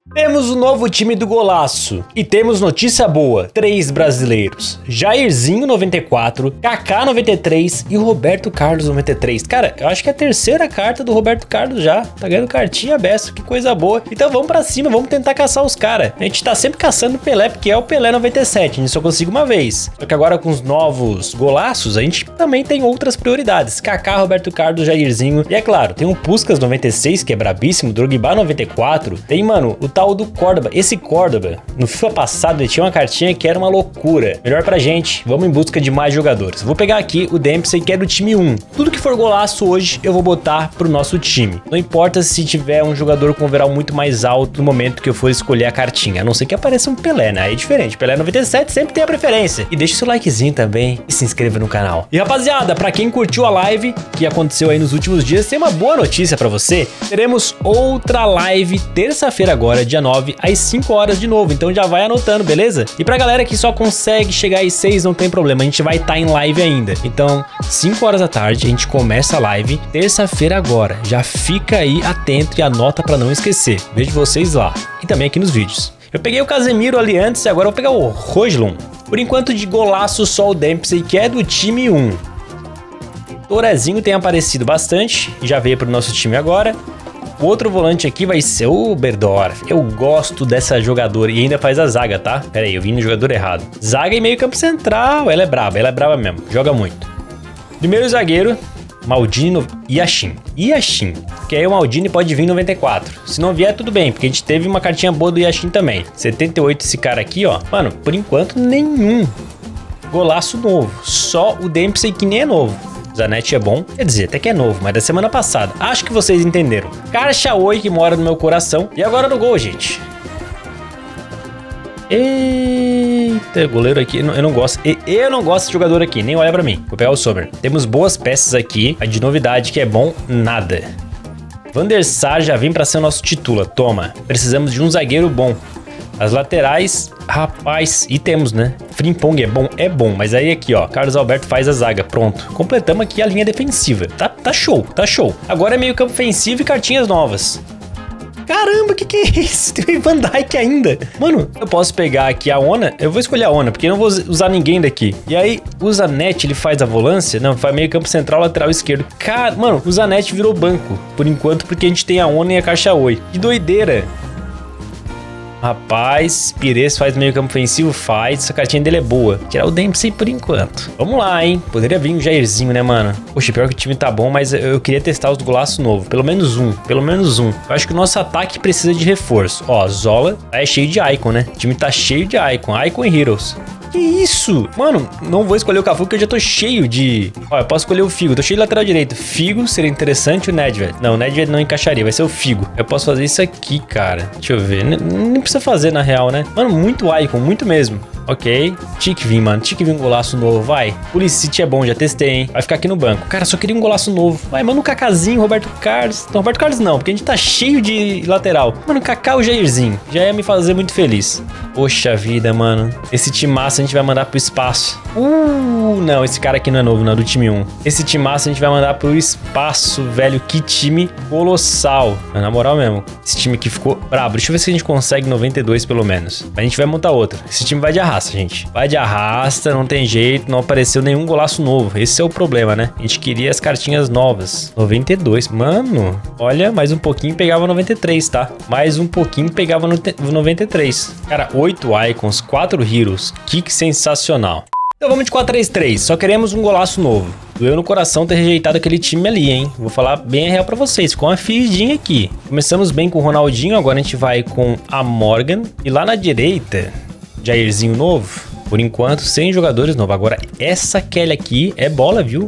Temos o novo time do Golaço e temos notícia boa, 3 brasileiros, Jairzinho 94, Kaká 93 e o Roberto Carlos 93. Cara, eu acho que é a terceira carta do Roberto Carlos já, tá ganhando cartinha beça, que coisa boa. Então vamos pra cima, vamos tentar caçar os caras. A gente tá sempre caçando o Pelé, porque é o Pelé 97, a gente só consegue uma vez. Só que agora com os novos Golaços, a gente também tem outras prioridades, Kaká, Roberto Carlos, Jairzinho e é claro, tem o Puskás 96, que é brabíssimo, Drogba 94, tem, mano, o tal do Córdoba. Esse Córdoba, no FIFA passado, ele tinha uma cartinha que era uma loucura. Melhor pra gente, vamos em busca de mais jogadores. Vou pegar aqui o Dempsey, que é do time 1. Tudo que for golaço hoje, eu vou botar pro nosso time. Não importa se tiver um jogador com overall muito mais alto no momento que eu for escolher a cartinha. A não ser que apareça um Pelé, né? Aí é diferente. Pelé 97 sempre tem a preferência. E deixa o seu likezinho também e se inscreva no canal. E rapaziada, pra quem curtiu a live que aconteceu aí nos últimos dias, tem uma boa notícia pra você. Teremos outra live terça-feira agora, dia 9, às 5 horas de novo, então já vai anotando, beleza? E pra galera que só consegue chegar às 6, não tem problema, a gente vai estar em live ainda. Então, 5 horas da tarde, a gente começa a live, terça-feira agora. Já fica aí atento e anota pra não esquecer. Vejo vocês lá e também aqui nos vídeos. Eu peguei o Casemiro ali antes e agora eu vou pegar o Roslum. Por enquanto de golaço só o Dempsey, que é do time 1. Torezinho tem aparecido bastante, já veio pro nosso time agora. O outro volante aqui vai ser o Berdorf. Eu gosto dessa jogadora e ainda faz a zaga, tá? Pera aí, eu vim no jogador errado. Zaga e meio campo central, ela é braba mesmo, joga muito. Primeiro zagueiro, Maldini e Yashin. Que aí o Maldini pode vir 94. Se não vier, tudo bem, porque a gente teve uma cartinha boa do Yashin também. 78 esse cara aqui, ó. Mano, por enquanto nenhum golaço novo. Só o Dempsey que nem é novo. Zanetti é bom, quer dizer, até que é novo, mas da semana passada. Acho que vocês entenderam. Karchaoui, que mora no meu coração. E agora no gol, gente. Eita, goleiro aqui, eu não gosto. Eu não gosto de jogador aqui, nem olha pra mim. Vou pegar o Sommer. Temos boas peças aqui. A de novidade que é bom, nada. Van der Sar já vem pra ser o nosso titula. Toma, precisamos de um zagueiro bom. As laterais, rapaz, e temos, né? Frimpong é bom, mas aí aqui, ó, Carlos Alberto faz a zaga, pronto. Completamos aqui a linha defensiva, tá show. Agora é meio campo ofensivo e cartinhas novas. Caramba, que é isso? Tem o Van Dijk ainda. Mano, eu posso pegar aqui a Ona, eu vou escolher a Ona, porque eu não vou usar ninguém daqui. E aí, o Zanetti, ele faz a volância? Não, faz meio campo central, lateral esquerdo. Cara, mano, o Zanetti virou banco, por enquanto, porque a gente tem a Ona e a Karchaoui. Que doideira. Rapaz, Pires faz meio campo ofensivo? Faz, essa cartinha dele é boa. Tirar o Dempsey por enquanto. Vamos lá, hein? Poderia vir um Jairzinho, né, mano? Poxa, pior que o time tá bom, mas eu queria testar os golaços novos. Pelo menos um. Eu acho que o nosso ataque precisa de reforço. Ó, Zola é cheio de Icon, né? O time tá cheio de Icon e Heroes. Que isso? Mano, não vou escolher o Cafu porque eu já tô cheio de... Ó, eu posso escolher o Figo. Tô cheio de lateral direito. Figo seria interessante, o Nedved. Não, o Nedved não encaixaria. Vai ser o Figo. Eu posso fazer isso aqui, cara. Deixa eu ver. Nem precisa fazer, na real, né? Mano, muito Icon. Muito mesmo. Ok. Tikvin, mano. Tikvin, um golaço novo. Vai. Pulisic é bom. Já testei, hein? Vai ficar aqui no banco. Cara, só queria um golaço novo. Vai, mano, o Kakázinho, Roberto Carlos. Não, Roberto Carlos não, porque a gente tá cheio de lateral. Mano, Kaká ou Jairzinho. Já ia me fazer muito feliz. Poxa vida, mano. Esse timaço a gente vai mandar pro espaço. Não, esse cara aqui não é novo, não, é do time 1. Esse timaço a gente vai mandar pro espaço, velho. Que time colossal. Na moral mesmo, esse time aqui ficou brabo. Deixa eu ver se a gente consegue 92 pelo menos. A gente vai montar outro. Esse time vai de arrasta, gente. Vai de arrasta, não tem jeito. Não apareceu nenhum golaço novo. Esse é o problema, né? A gente queria as cartinhas novas. 92, mano. Olha, mais um pouquinho pegava 93, tá? Mais um pouquinho pegava no 93. Cara, 8 Icons, 4 Heroes. Que sensacional. Então vamos de 4-3-3, só queremos um golaço novo. Doeu no coração ter rejeitado aquele time ali, hein? Vou falar bem a real pra vocês, ficou uma feridinha aqui. Começamos bem com o Ronaldinho, agora a gente vai com a Morgan. E lá na direita, Jairzinho novo. Por enquanto, 100 jogadores novos. Agora, essa Kelly aqui é bola, viu?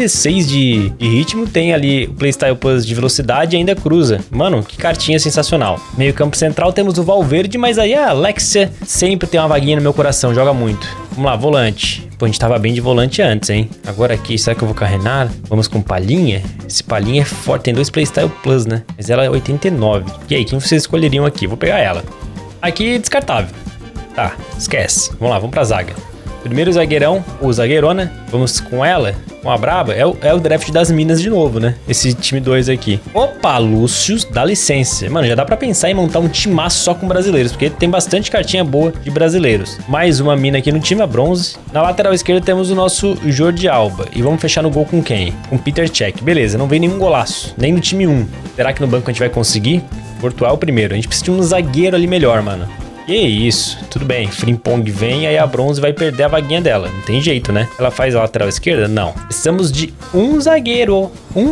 96 de ritmo. Tem ali o Playstyle Plus de velocidade e ainda cruza. Mano, que cartinha sensacional. Meio campo central temos o Valverde, mas aí a Alexia sempre tem uma vaguinha no meu coração. Joga muito. Vamos lá, volante. Pô, a gente tava bem de volante antes, hein? Agora aqui, será que eu vou carregar? Vamos com Palhinha? Esse Palhinha é forte. Tem 2 Playstyle Plus, né? Mas ela é 89. E aí, quem vocês escolheriam aqui? Vou pegar ela. Aqui, descartável. Tá, esquece. Vamos lá, vamos pra zaga. Primeiro zagueirão, o zagueirona. Vamos com ela, com a braba. É o draft das minas de novo, né? Esse time 2 aqui. Opa, Lúcio, dá licença. Mano, já dá pra pensar em montar um timaço só com brasileiros, porque tem bastante cartinha boa de brasileiros. Mais uma mina aqui no time, a bronze. Na lateral esquerda temos o nosso Jordi Alba. E vamos fechar no gol com quem? Com Peter Cech. Beleza, não vem nenhum golaço. Nem no time 1. Será que no banco a gente vai conseguir? Courtois é o primeiro. A gente precisa de um zagueiro ali melhor, mano. Que isso, tudo bem, Frimpong vem, aí a bronze vai perder a vaguinha dela, não tem jeito, né? Ela faz a lateral esquerda? Não. Precisamos de um zagueiro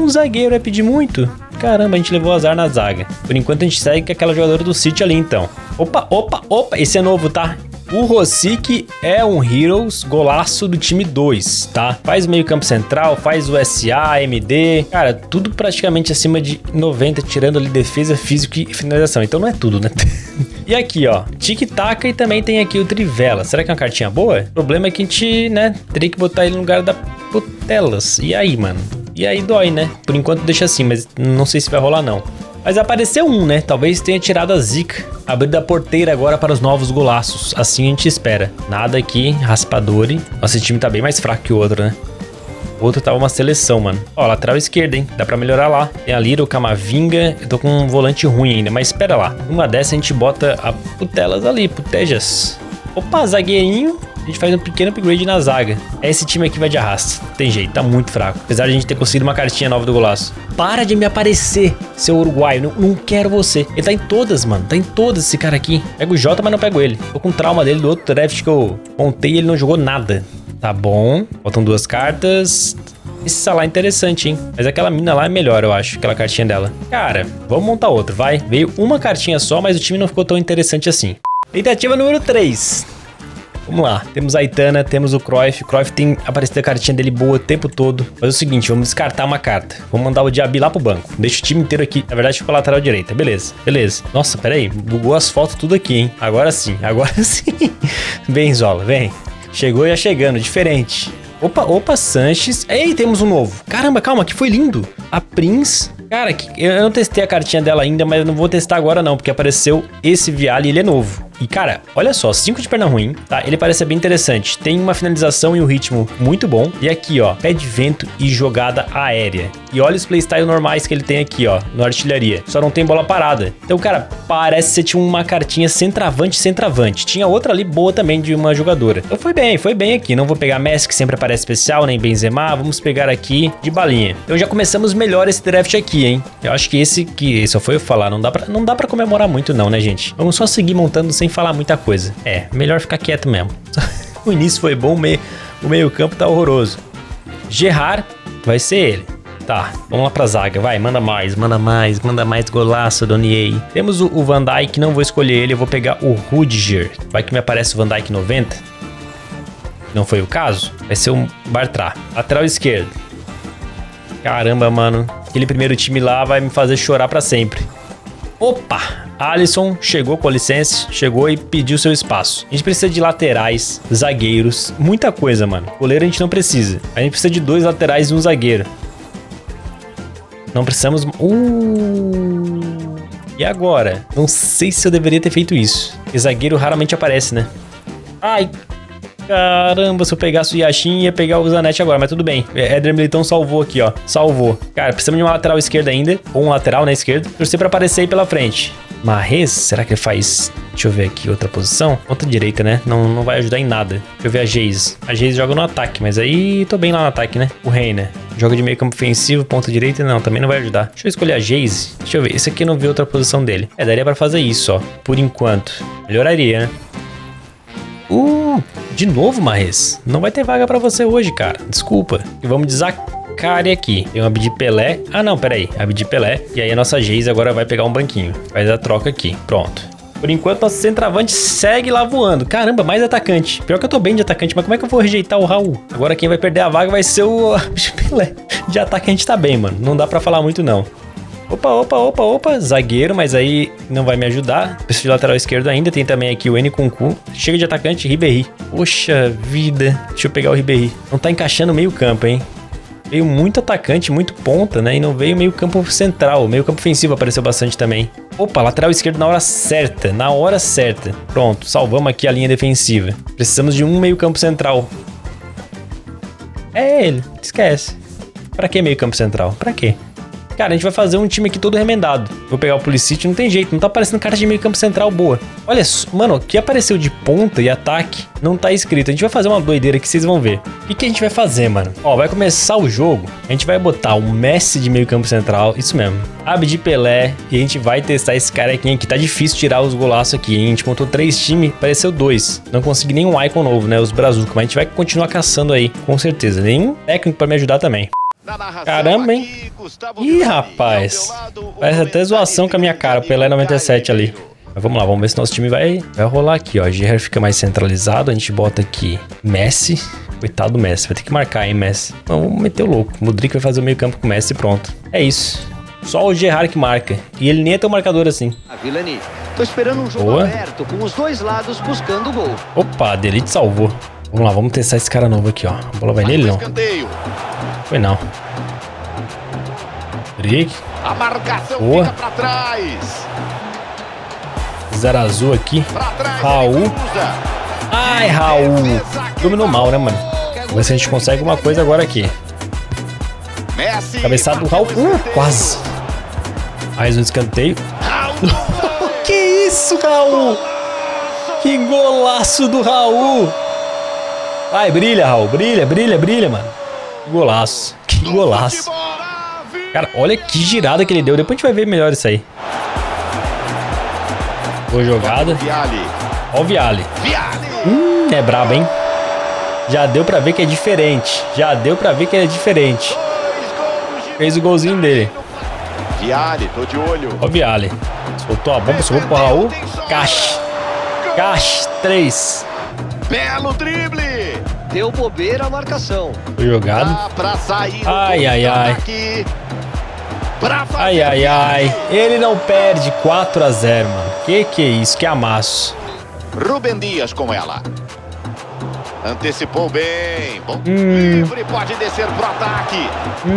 é pedir muito? Caramba, a gente levou azar na zaga. Por enquanto a gente segue com aquela jogadora do City ali, então. Opa, esse é novo, tá? O Rosick é um Heroes golaço do time 2, tá? Faz meio campo central, faz o SA, MD, cara, tudo praticamente acima de 90, tirando ali defesa, físico e finalização. Então não é tudo, né? E aqui, ó, tic-tac e também tem aqui o Trivela. Será que é uma cartinha boa? O problema é que a gente, né, teria que botar ele no lugar da Putelas. E aí, mano? E aí dói, né? Por enquanto deixa assim, mas não sei se vai rolar não. Mas apareceu um, né? Talvez tenha tirado a zica. Abrindo a porteira agora para os novos golaços. Assim a gente espera. Nada aqui, Raspadori. Nossa, esse time tá bem mais fraco que o outro, né? O outro tava uma seleção, mano. Ó, lateral esquerda, hein? Dá pra melhorar lá. Tem a Lira, o Camavinga. Eu tô com um volante ruim ainda, mas espera lá. Numa dessa a gente bota a Putelas ali, Putejas. Opa, zagueirinho. A gente faz um pequeno upgrade na zaga. Esse time aqui vai de arrasta. Tem jeito, tá muito fraco. Apesar de a gente ter conseguido uma cartinha nova do golaço. Para de me aparecer, seu uruguaio. Não quero você. Ele tá em todas, mano. Tá em todas esse cara aqui. Pego o Jota, mas não pego ele. Tô com trauma dele do outro draft que eu montei e ele não jogou nada. Tá bom. Faltam 2 cartas. Esse Salah é interessante, hein? Mas aquela mina lá é melhor, eu acho. Aquela cartinha dela. Cara, vamos montar outro, vai. Veio uma cartinha só, mas o time não ficou tão interessante assim. Tentativa número 3. Vamos lá, temos a Aitana, temos o Cruyff. O Cruyff tem aparecido a cartinha dele boa o tempo todo. Mas é o seguinte, vamos descartar uma carta. Vamos mandar o Diaby lá pro banco. Deixa o time inteiro aqui. Na verdade, ficou a lateral direita. Beleza, beleza. Nossa, pera aí. Bugou as fotos tudo aqui, hein? Agora sim, agora sim. Vem, Zola, vem. Chegou já chegando, diferente. Opa, Sanches. Ei, temos um novo. Caramba, calma, que foi lindo. A Prince. Cara, eu não testei a cartinha dela ainda, mas eu não vou testar agora não, porque apareceu esse Viale e ele é novo. E, cara, olha só, 5 de perna ruim, tá? Ele parece bem interessante. Tem uma finalização e um ritmo muito bom. E aqui, ó, pé de vento e jogada aérea. E olha os playstyle normais que ele tem aqui, ó, no artilharia. Só não tem bola parada. Então, cara, parece que você tinha uma cartinha centroavante. Tinha outra ali boa também de uma jogadora. Então foi bem aqui. Não vou pegar Messi, que sempre aparece especial, nem Benzema. Vamos pegar aqui de balinha. Então já começamos melhor esse draft aqui, hein? Eu acho que esse que só foi eu falar. Não dá pra comemorar muito não, né, gente? Vamos só seguir montando sem falar muita coisa. É, melhor ficar quieto mesmo. O início foi bom, o meio campo tá horroroso. Gerrard vai ser ele. Tá, vamos lá pra zaga, vai, manda mais golaço, Donier. Temos o Van Dijk, não vou escolher ele, eu vou pegar o Rudiger. Vai que me aparece o Van Dijk 90. Não foi o caso? Vai ser um Bartra. Lateral esquerdo. Caramba, mano. Aquele primeiro time lá vai me fazer chorar pra sempre. Opa! Alisson chegou, com licença, chegou e pediu seu espaço. A gente precisa de laterais, zagueiros, muita coisa, mano. Goleiro a gente não precisa. A gente precisa de 2 laterais e um zagueiro. Não precisamos... E agora? Não sei se eu deveria ter feito isso. Porque zagueiro raramente aparece, né? Ai... Caramba, se eu pegasse o Yashin, ia pegar o Zanetti agora, mas tudo bem. Éder Militão salvou aqui, ó. Salvou. Cara, precisamos de uma lateral esquerda ainda. Ou um lateral na esquerda. Torcer pra aparecer aí pela frente. Mahrez, será que ele faz... Deixa eu ver aqui, outra posição. Ponta direita, né? Não vai ajudar em nada. Deixa eu ver a Geise. A Geise joga no ataque, mas aí tô bem lá no ataque, né? O Reina. Joga de meio campo ofensivo, ponta direita, não, também não vai ajudar. Deixa eu escolher a Geise. Deixa eu ver, esse aqui eu não vi outra posição dele. Daria pra fazer isso, ó. Por enquanto. Melhoraria, né? De novo, Mahrez. Não vai ter vaga pra você hoje, cara. Desculpa. E vamos de Zaccaria aqui. Tem um Abdi Pelé. Ah, não, peraí. Abdi Pelé. E aí a nossa Geise agora vai pegar um banquinho. Faz a troca aqui. Pronto. Por enquanto, nosso centroavante segue lá voando. Caramba, mais atacante. Pior que eu tô bem de atacante, mas como é que eu vou rejeitar o Raul? Agora quem vai perder a vaga vai ser o Abdi Pelé. De ataque a gente tá bem, mano. Não dá pra falar muito, não. Opa, zagueiro, mas aí não vai me ajudar. Preciso de lateral esquerdo ainda, tem também aqui o Nkunku. Chega de atacante, Ribéry. Poxa vida, deixa eu pegar o Ribéry. Não tá encaixando meio campo, hein? Veio muito atacante, muito ponta, né? E não veio meio campo central. Meio campo ofensivo apareceu bastante também. Opa, lateral esquerdo na hora certa. Na hora certa. Pronto, salvamos aqui a linha defensiva. Precisamos de um meio campo central. É ele, esquece. Pra que meio campo central? Pra quê? Cara, a gente vai fazer um time aqui todo remendado. Vou pegar o Pulisic, não tem jeito, não tá aparecendo carta de meio campo central boa. Olha só, mano, o que apareceu de ponta e ataque não tá escrito. A gente vai fazer uma doideira que vocês vão ver. O que a gente vai fazer, mano? Ó, vai começar o jogo, a gente vai botar um Messi de meio campo central, isso mesmo. Abdi Pelé, e a gente vai testar esse carequinha aqui. Tá difícil tirar os golaços aqui, hein? A gente montou 3 times, apareceu 2. Não consegui nenhum icon novo, né? Os Brazuca, mas a gente vai continuar caçando aí, com certeza. Nenhum técnico pra me ajudar também. Caramba, hein? Ih, rapaz. Parece até zoação com a minha cara. Pelé 97 ali. Mas vamos lá, vamos ver se nosso time vai rolar aqui, ó. GR fica mais centralizado. A gente bota aqui Messi. Coitado do Messi. Vai ter que marcar, hein, Messi. Vamos meter o louco. O Modric vai fazer o meio campo com o Messi e pronto. É isso. Só o Gerrard que marca. E ele nem é tão marcador assim. Tô esperando um jogo aberto, com os dois lados buscando o gol. Opa, De Ligt salvou. Vamos lá, vamos testar esse cara novo aqui, ó. A bola vai nele, não? Foi não. Rick. A marcação boa. Fica pra trás. Zero azul aqui. Raul. Ai, Raul. Dominou mal, né, mano? Vamos ver se a gente consegue uma coisa agora aqui. Messi, cabeçada do Raul. Quase. Mais um escanteio. Que isso, Raul? Que golaço do Raul. Vai, brilha, Raul. Brilha, brilha, brilha, mano. Que golaço. Que golaço. Cara, olha que girada que ele deu. Depois a gente vai ver melhor isso aí. Boa jogada. Ó o Viale. É brabo, hein? Já deu pra ver que é diferente. Já deu pra ver que é diferente. Fez o golzinho dele. Viale, tô de olho. Ó o Viale. Soltou a bomba, sobrou pro Raul. Cache. Cache, 3. Belo drible. Deu bobeira a marcação. Foi jogado. Ai, ai, ai. Ai, ai, ai. Ele não perde. 4 a 0, mano. Que é isso? Que amasso. Rubem Dias com ela. Antecipou bem. Bom, livre, pode descer pro ataque.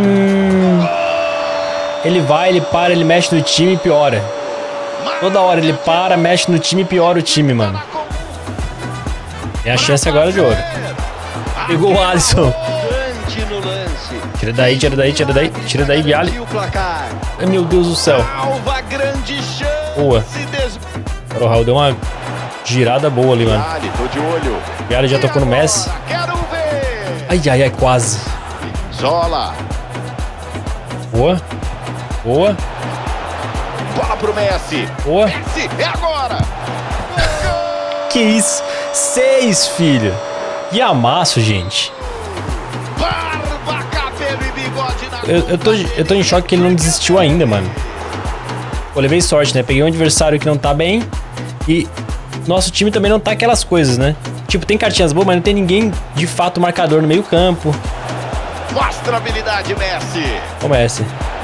Ele vai, ele para, ele mexe no time e piora. Toda hora ele para, mexe no time e piora o time, mano. É a chance agora de ouro. Pegou o Alisson. Tira daí, tira daí, tira daí. Tira daí, Viale. Ai, meu Deus do céu. Boa. Agora o Raul deu uma girada boa ali, mano. Viale já tocou no Messi. Ai, ai, ai, quase. Zola. Boa. Boa. Bola pro Messi. Boa. Messi, é agora. Que isso? 6, filho. E amasso, gente. Barba, cabelo e bigode na... Eu tô em choque que ele não desistiu ainda, mano. Pô, levei sorte, né? Peguei um adversário que não tá bem. E nosso time também não tá aquelas coisas, né? Tipo, tem cartinhas boas, mas não tem ninguém de fato marcador no meio campo. Mostra a habilidade, Messi. Ó, Messi.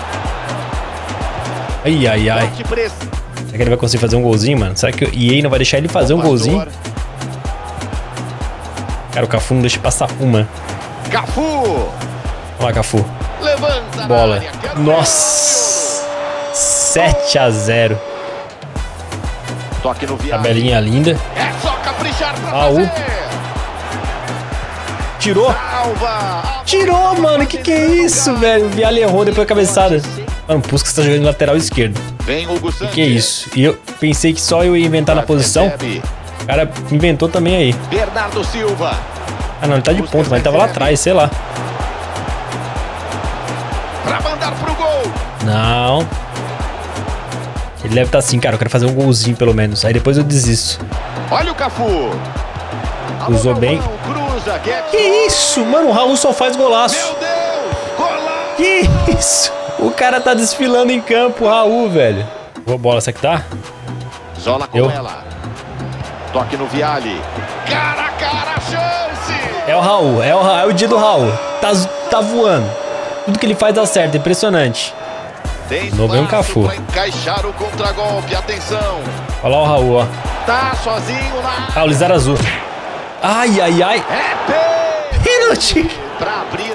Ai, ai, ai. Será que ele vai conseguir fazer um golzinho, mano? Será que o EA não vai deixar ele fazer um golzinho? Cara, o Cafu não deixa passar uma. Cafu! Olha lá, Cafu. Levanta bola. Nossa! 7 a 0. Toque no Viale. Tabelinha linda. É só caprichar pra Raul. Tirou. Salva. Tirou, mano. Que é isso, velho? O Viale errou depois da cabeçada. Mano, o Puskas tá jogando no lateral esquerdo. Vem Hugo Sanches. Que é isso? E eu pensei que só eu ia inventar na posição. O cara inventou também aí. Bernardo Silva. Ah, não, ele tá de ponta, mas ele tava lá atrás, sei lá. Pra mandar pro gol. Não. Ele deve estar assim, cara. Eu quero fazer um golzinho pelo menos. Aí depois eu desisto. Olha o Cafu. Cruzou bem. Cruza, que isso? Mano, o Raul só faz golaço. Meu Deus! Golaço! Que isso? O cara tá desfilando em campo, o Raul, velho. Boa bola, essa aqui tá? Zola com ela. Toque no Viale. Cara a cara, chance! É o Raul, é o dia do Raul. Tá voando. Tudo que ele faz dá certo, impressionante. Não vem um Cafu. Pra encaixar o contragolpe, atenção. Olha lá o Raul, ó. Tá sozinho na... Ah, o Lizar azul. Ai, ai, ai. É Pênalti. Pra abrir...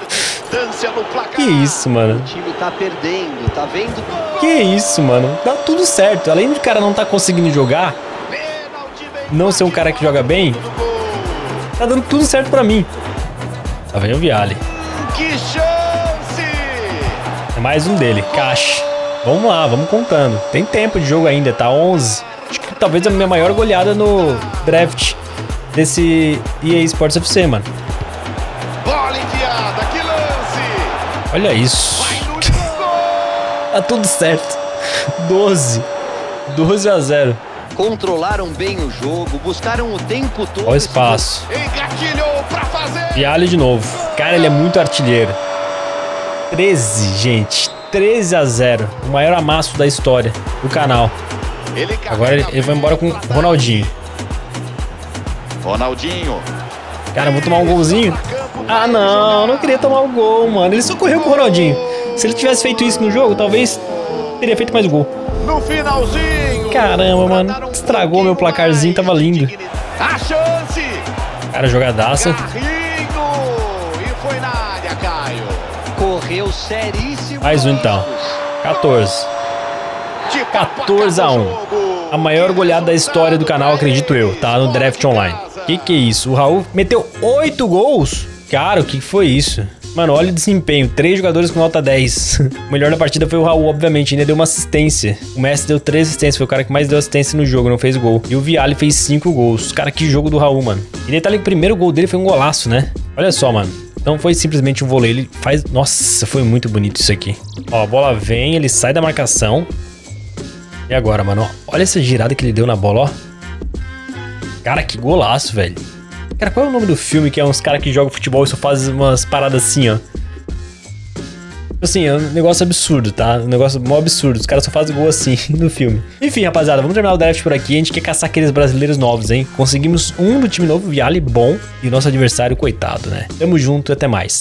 distância no placar. Que isso, mano? O time tá perdendo, tá vendo? Que isso, mano? Dá tudo certo. Além do cara não tá conseguindo jogar, não ser um cara que joga bem, tá dando tudo certo pra mim. Tá vendo o Vialli? Que chance! É mais um dele, Caixa. Vamos lá, vamos contando. Tem tempo de jogo ainda, tá 11. Acho que talvez a minha maior goleada no draft desse EA Sports FC, mano. Bola enfiada, que lance! Olha isso. Vai no gol! Tá tudo certo. 12 a 0. Controlaram bem o jogo, buscaram o tempo todo. Olha o espaço. Engatilhou pra fazer! Vialli de novo. Cara, ele é muito artilheiro. 13, gente. 13 a 0. O maior amasso da história do canal. Agora ele vai embora com o Ronaldinho. Ronaldinho. Cara, eu vou tomar um golzinho. Ah, não. Não queria tomar o gol, mano. Ele só correu com o Ronaldinho. Se ele tivesse feito isso no jogo, talvez teria feito mais gol. No finalzinho. Caramba, mano. Estragou meu placarzinho. Tava lindo. A chance. Cara, jogadaça. Carrinho. E foi na área, Caio. Correu seríssimo. Mais um então. 14. 14 a 1. A maior goleada da história do canal, acredito eu, tá? No Draft Online. Que é isso? O Raul meteu 8 gols? Cara, o que foi isso? Mano, olha o desempenho. 3 jogadores com nota 10. O melhor da partida foi o Raul, obviamente. Ainda deu uma assistência. O Messi deu 3 assistências. Foi o cara que mais deu assistência no jogo, não fez gol. E o Vialli fez 5 gols. Cara, que jogo do Raul, mano. E detalhe que o primeiro gol dele foi um golaço, né? Olha só, mano. Não foi simplesmente um vôlei. Ele faz... Nossa, foi muito bonito isso aqui. Ó, a bola vem, ele sai da marcação. E agora, mano? Olha essa girada que ele deu na bola, ó. Cara, que golaço, velho. Cara, qual é o nome do filme que é uns caras que jogam futebol e só fazem umas paradas assim, ó? Assim, é um negócio absurdo, tá? Um negócio mó absurdo. Os caras só fazem gol assim no filme. Enfim, rapaziada, vamos terminar o draft por aqui. A gente quer caçar aqueles brasileiros novos, hein? Conseguimos um do time novo, Vialli, bom. E o nosso adversário, coitado, né? Tamo junto e até mais.